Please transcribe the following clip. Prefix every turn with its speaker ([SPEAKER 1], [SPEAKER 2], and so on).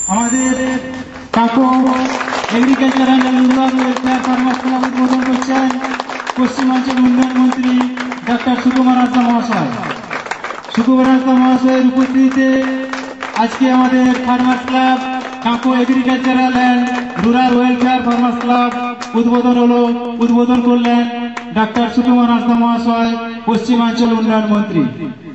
[SPEAKER 1] আমাদের কাকু agricultural and rural welfare farmers club উদ্বোধন করছেন পশ্চিমাঞ্চল উন্নয়ন মন্ত্রী ডক্টর সুকুমার হাসদা মহাশয়। সুকুমার হাসদা মহাশয়ের উপস্থিতিতে আজকে আমাদের ফার্মার্স ক্লাব কাকু agricultural and rural welfare farmers club উদ্বোধন করলেন ডক্টর সুকুমার হাসদা মহাশয়, পশ্চিমাঞ্চল উন্নয়ন মন্ত্রী।